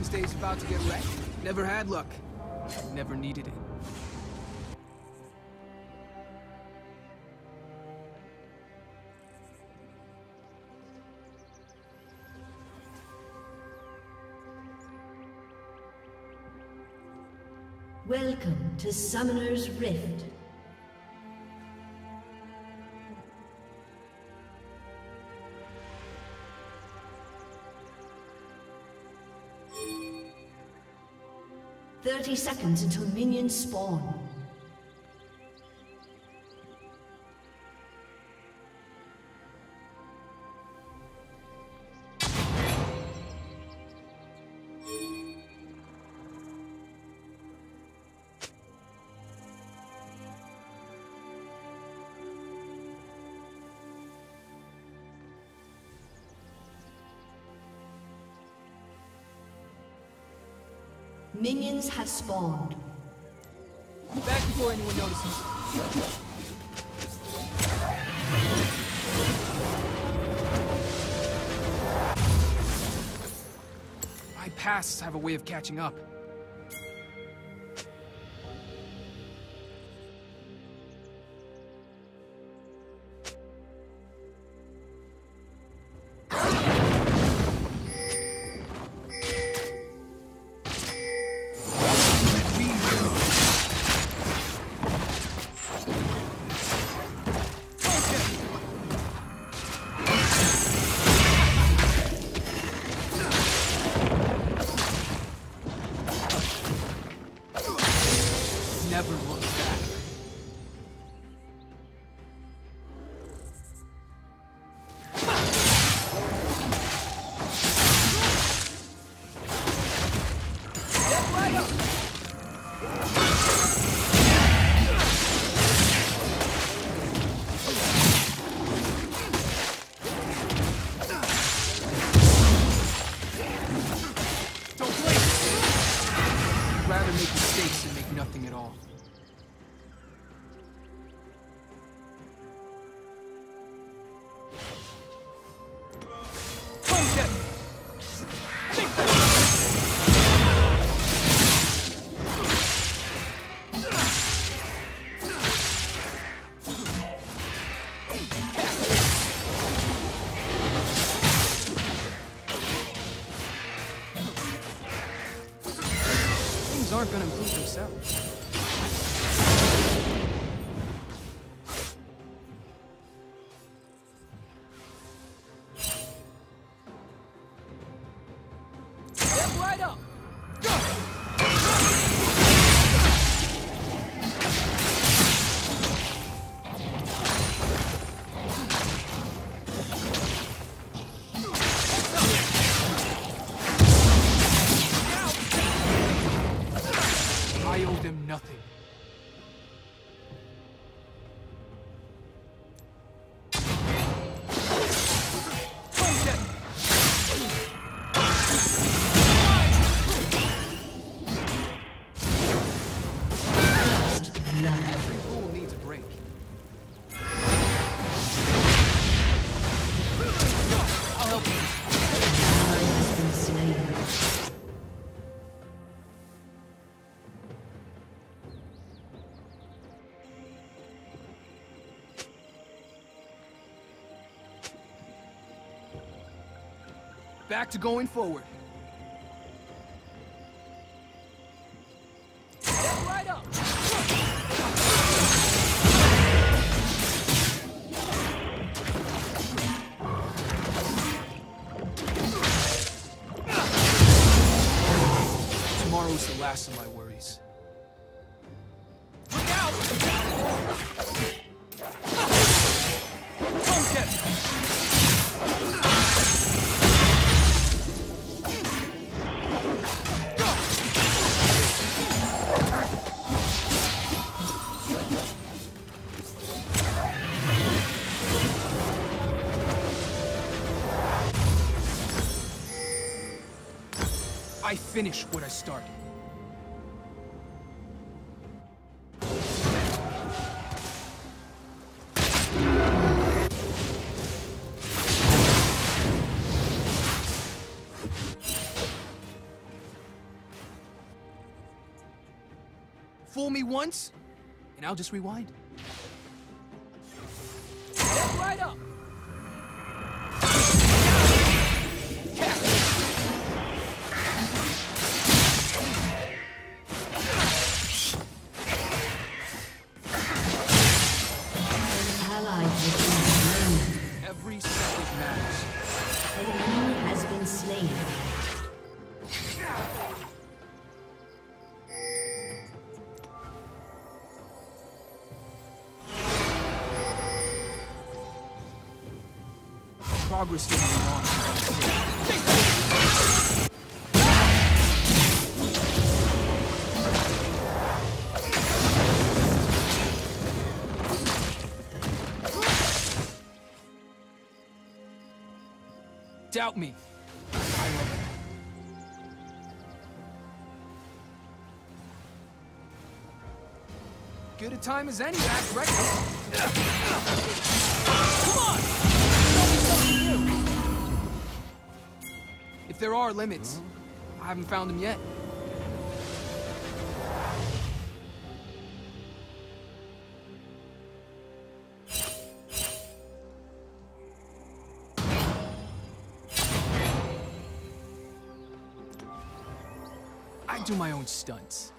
Wednesday's about to get wrecked. Never had luck. Never needed it. Welcome to Summoner's Rift. "30 seconds until minions spawn. Minions have spawned. Back before anyone notices. My pasts have a way of catching up. Never look back. Get right up. Don't blink. I'd rather make mistakes than make nothing at all. Things aren't gonna improve themselves. Get right up! Go! I owe them nothing. Every rule needs a break. I'll help you. Has been slain. Back to going forward. Get right up! Tomorrow's the last of my worries. Look out! Don't get me! I finish what I started. Fool me once, and I'll just rewind. Step right up! Every second matters. An enemy has been slain. Progress didn't be long. Doubt me. Good a time as any to act reckless. Come on! Show me something new. If there are limits, I haven't found them yet. I do my own stunts.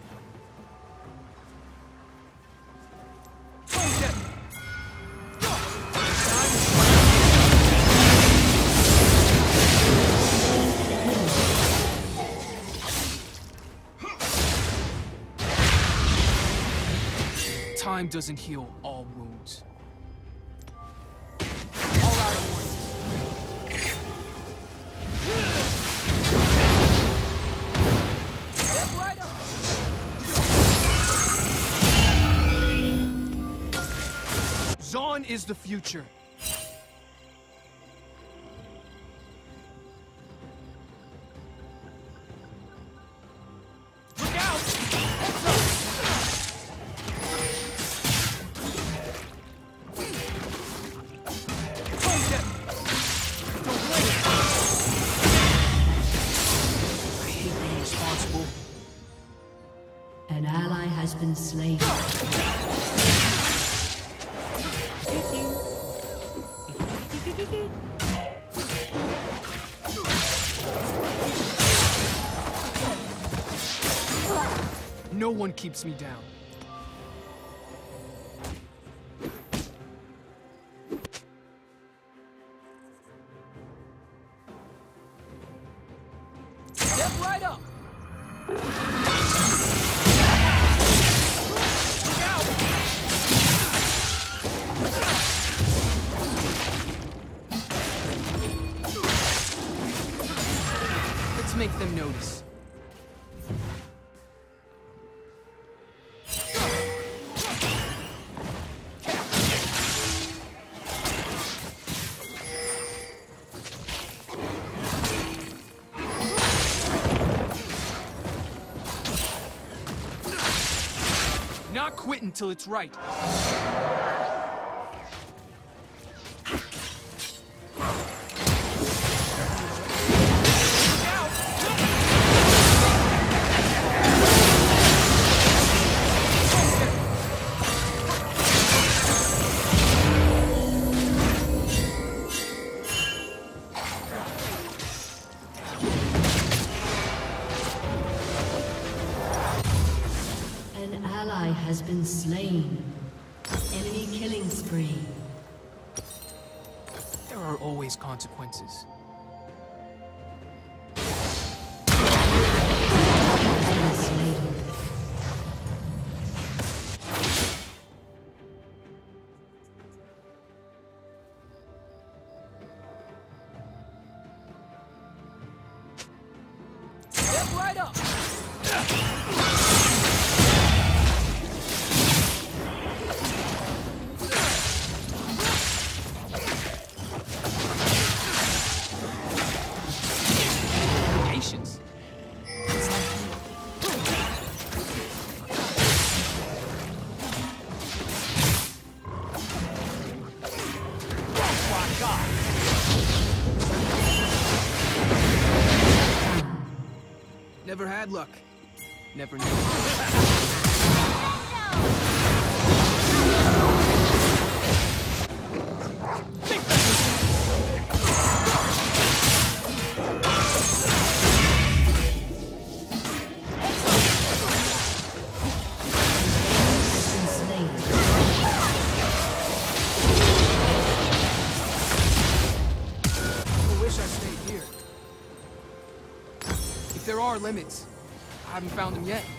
Time doesn't heal all wounds. All out at once. Step right up. Zaun is the future. Look out! Heads up! An ally has been slain. No one keeps me down. Step right up. Let's make them notice. Not quit until it's right. An ally has been slain. Enemy killing spree. There are always consequences. Step right up. Patience. Never had luck. Never knew. If there are limits, I haven't found them yet.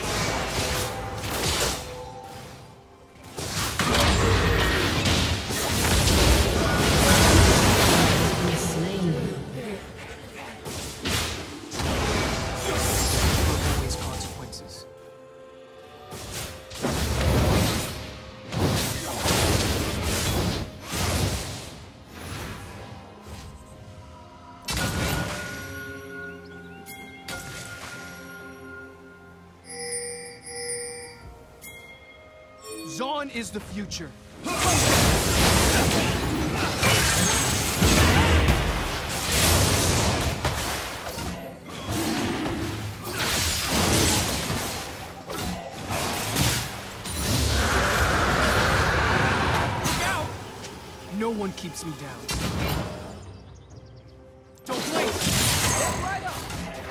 Always consequences. Zaun is the future. No one keeps me down. Don't blink! Get right up!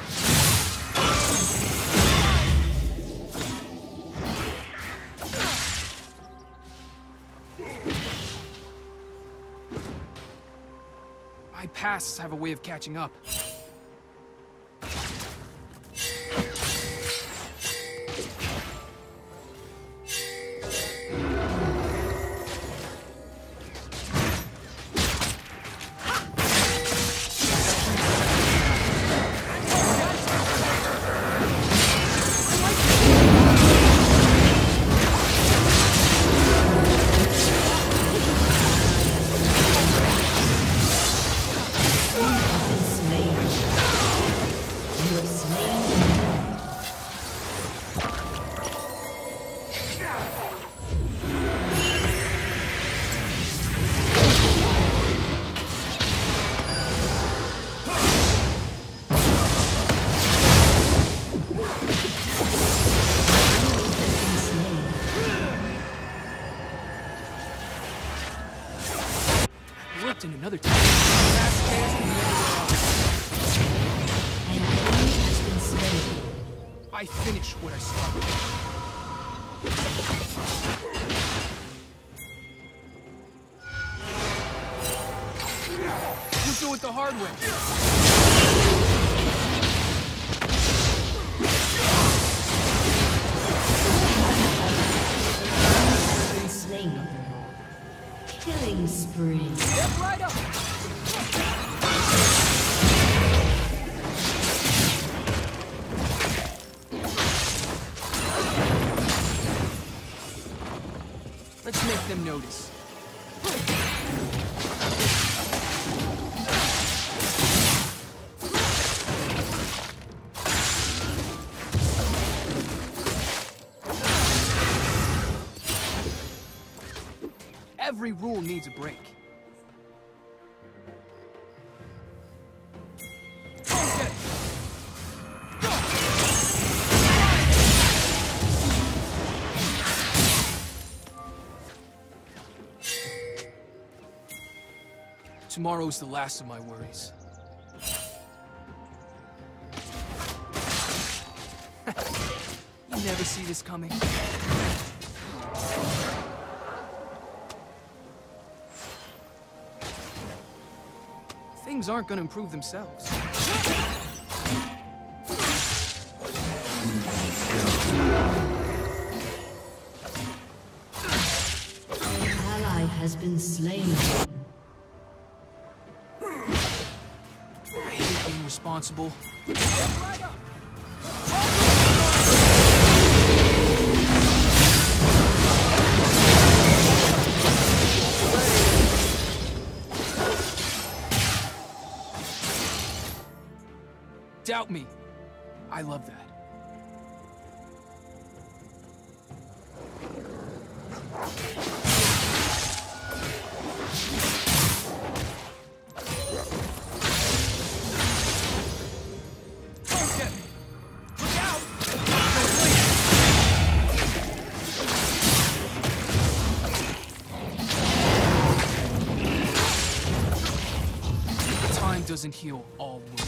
My pasts have a way of catching up. Worked in another time. I finished what I started. We'll do it the hard way. Killing spree. Step right up. Let's make them notice. Every rule needs a break. Okay. Go. Tomorrow's the last of my worries. You never see this coming. Things aren't gonna improve themselves. An ally has been slain. I hate being responsible. Doubt me. I love that. Okay. Look out! Time doesn't heal all wounds.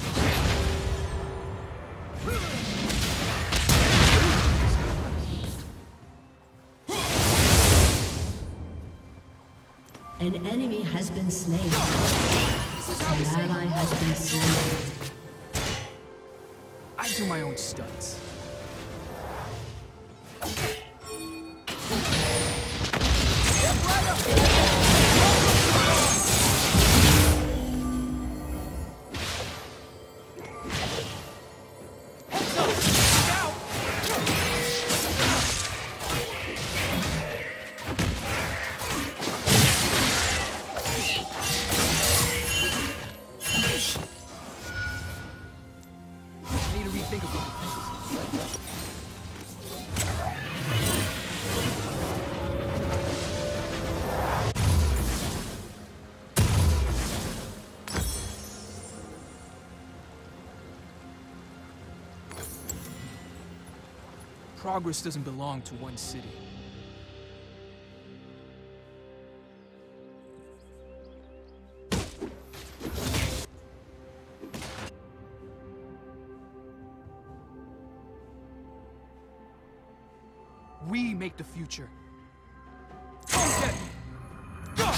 An enemy has been slain. An ally has been slain. do my own stunts. Progress doesn't belong to one city. We make the future. Okay. Go!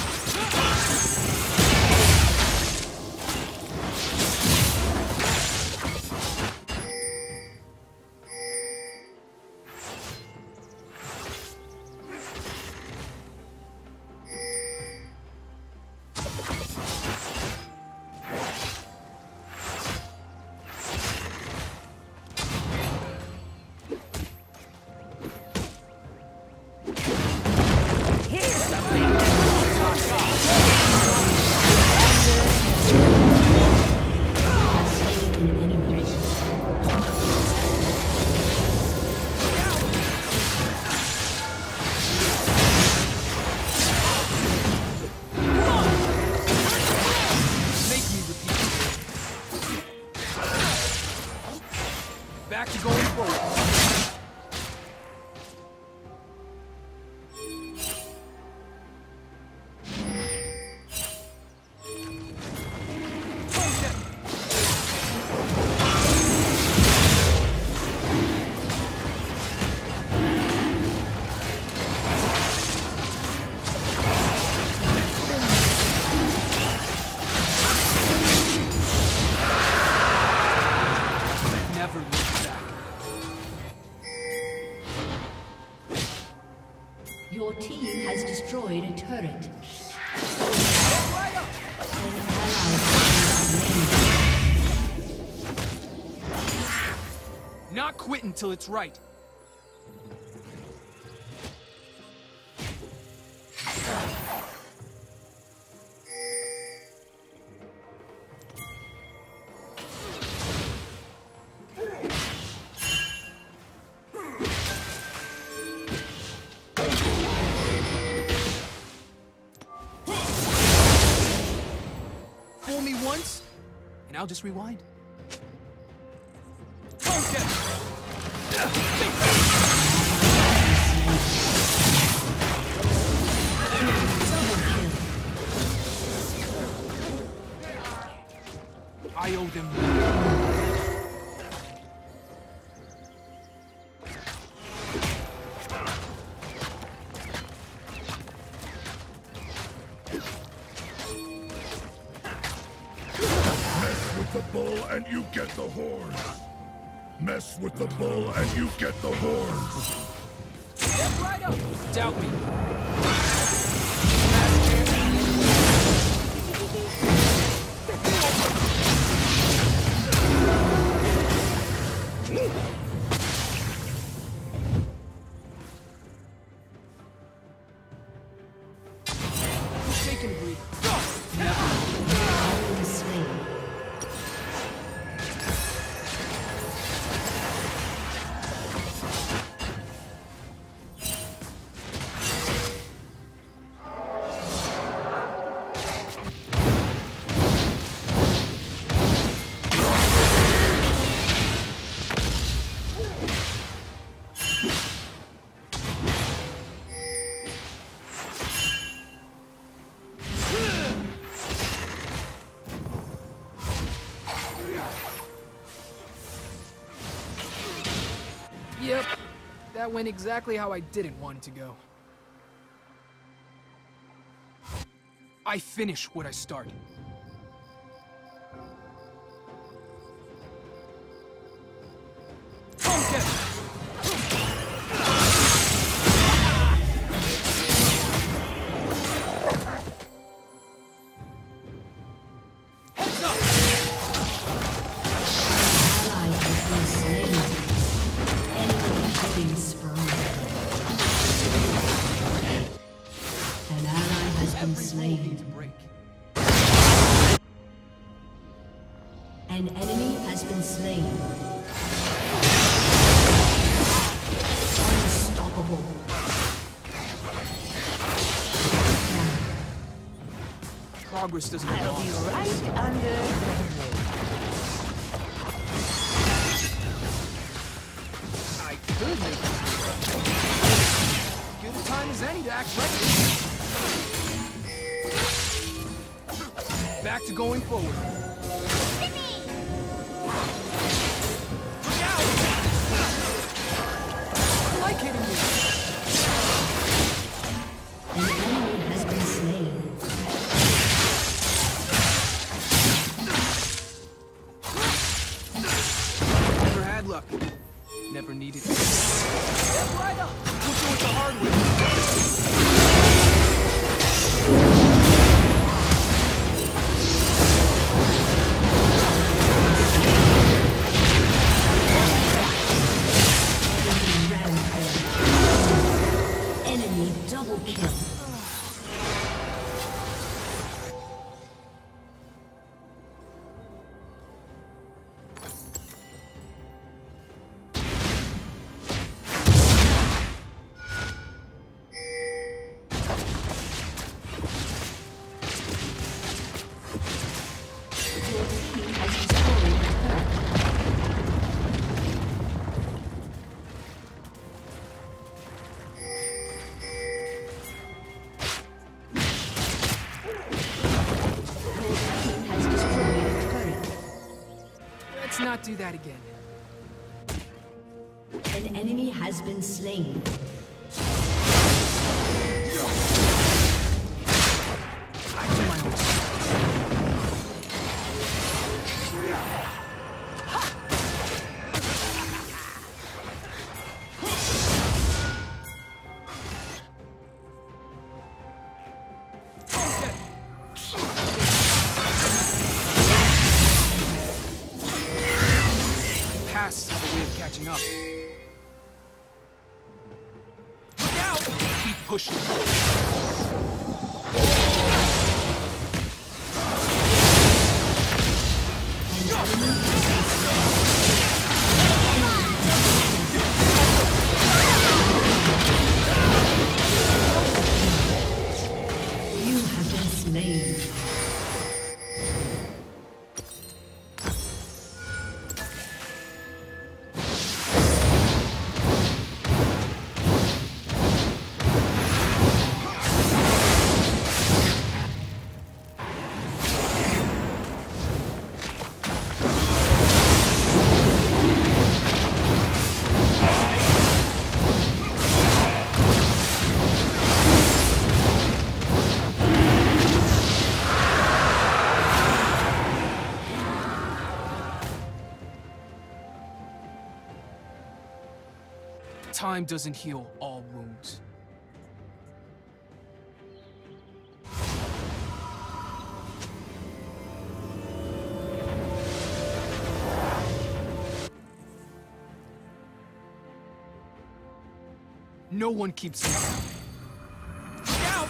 Back to going forward. Never look back. Your team has destroyed a turret. Not quit until it's right. Fool me once, and I'll just rewind. Okay. I owe them more. The bull and you get the horns. Mess with the bull and you get the horns. Step right up. Doubt me. Take and breathe. Never. Yep, that went exactly how I didn't want it to go. I finish what I started. has been slain. Unstoppable. Progress doesn't I'll belong. be right under. I could make it. Good a time as any to act ready. Back to going forward. Look out! I like hitting you. An enemy has been slain. Never had luck. Never needed it. Step right up. We'll do it the hard way. Enemy double kill. Let's not do that again. An enemy has been slain. I do my own. Past have a way of catching up. Look out! Keep pushing. You have been slain. Time doesn't heal all wounds. No one keeps me down. Look out!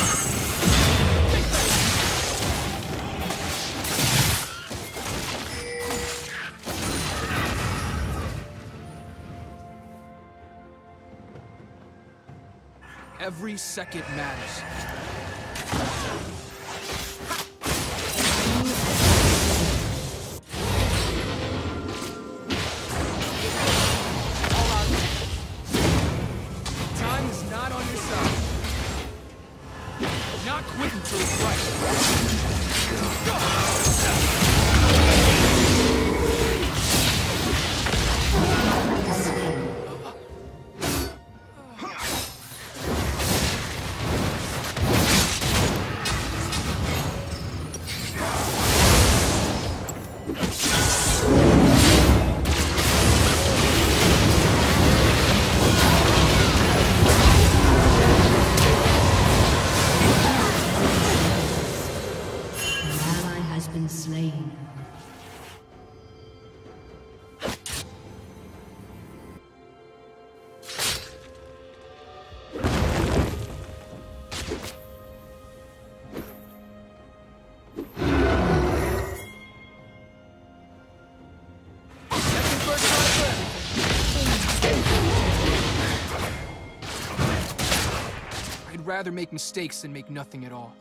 Every second matters. Time is not on your side. Not quit until it's right. rather make mistakes than make nothing at all.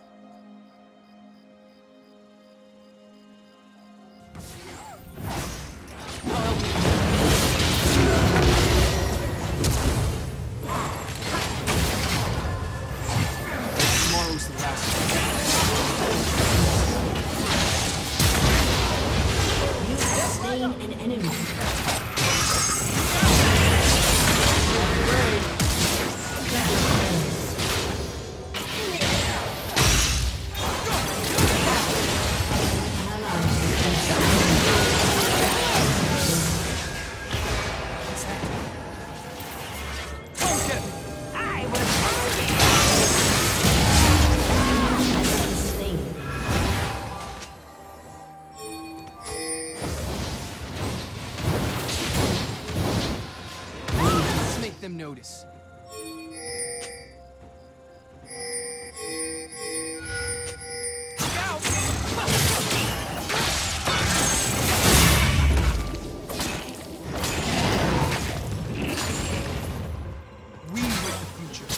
Tomorrow's the last day. You have slain an enemy. Them notice. We with the future.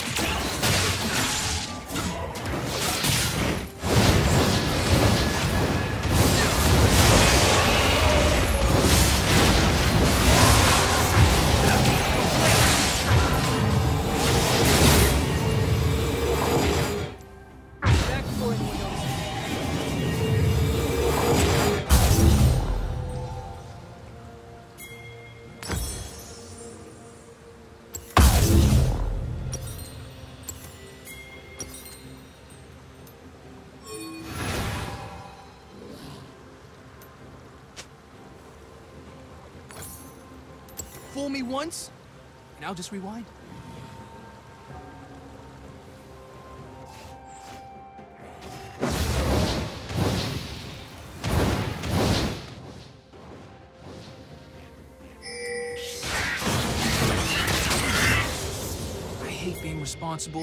Fool me once, and I'll just rewind. I hate being responsible.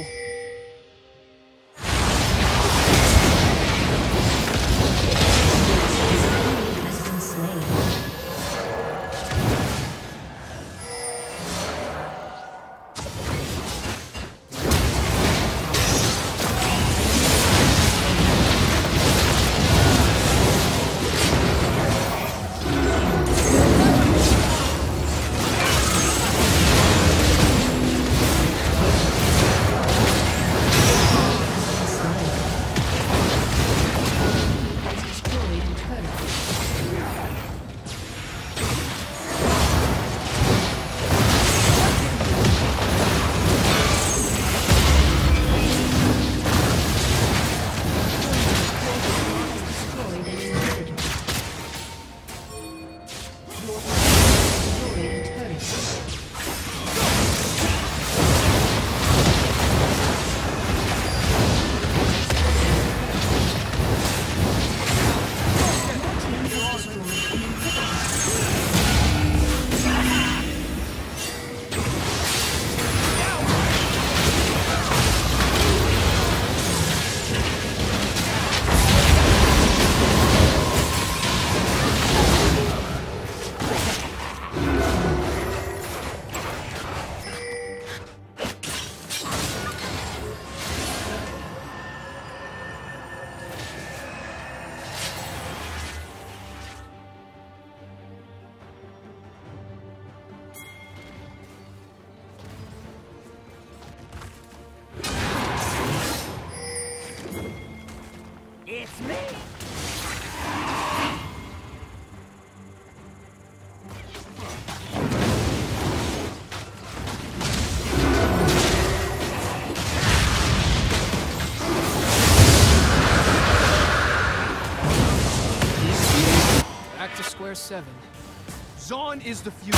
It's me! Back to square 7. Zaun is the future.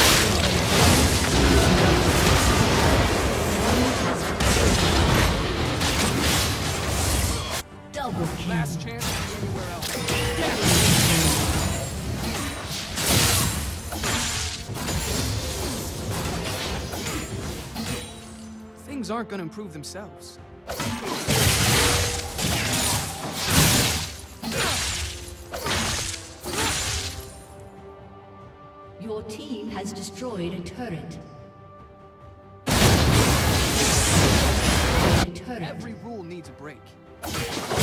Double kill. Last chance to be anywhere else. Things aren't gonna improve themselves. Your team has destroyed a turret. A turret turret. Every rule needs a break.